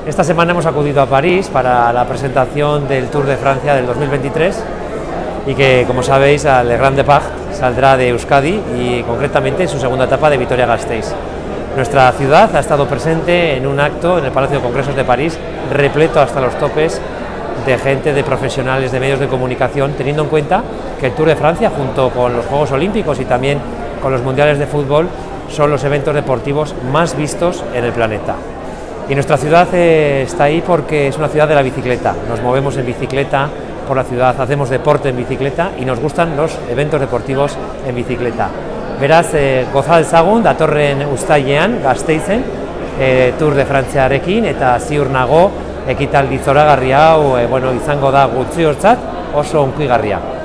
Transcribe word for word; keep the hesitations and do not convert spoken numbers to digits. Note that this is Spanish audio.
Esta semana hemos acudido a París para la presentación del Tour de Francia del dos mil veintitrés y que, como sabéis, el Grand Depart saldrá de Euskadi y concretamente en su segunda etapa de Vitoria-Gasteiz. Nuestra ciudad ha estado presente en un acto en el Palacio de Congresos de París, repleto hasta los topes de gente, de profesionales, de medios de comunicación, teniendo en cuenta que el Tour de Francia, junto con los Juegos Olímpicos y también con los Mundiales de Fútbol, son los eventos deportivos más vistos en el planeta. Y nuestra ciudad eh, está ahí porque es una ciudad de la bicicleta. Nos movemos en bicicleta por la ciudad, hacemos deporte en bicicleta y nos gustan los eventos deportivos en bicicleta. Beraz, eh, goza dezagun, datorren uztailean, Gasteizen, eh, Tour de Frantziarekin, eta ziur nago ekitaldi zoragarri hau eh, bueno, izango da guztientzat oso hunkigarria.